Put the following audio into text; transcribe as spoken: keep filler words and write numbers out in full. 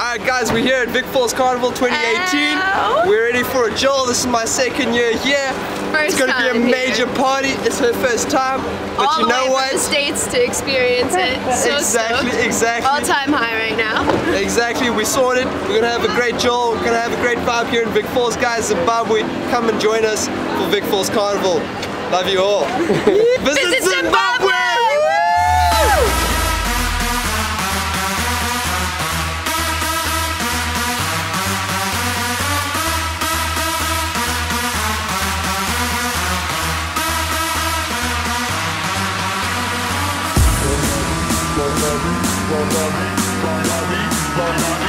Alright guys, we're here at Vic Falls Carnival twenty eighteen. Ow. We're ready for a Joel. This is my second year here. First it's gonna be a major here. party. It's her first time. But All you the know way what? from the States to experience it. So exactly, stoked. exactly. All time high right now. Exactly, we sorted. We're gonna have a great Joel. We're gonna have a great vibe here in Vic Falls, guys. Zimbabwe, come and join us for Vic Falls Carnival. Love you all. Visit, Visit Zimbabwe! Zimbabwe! Woo!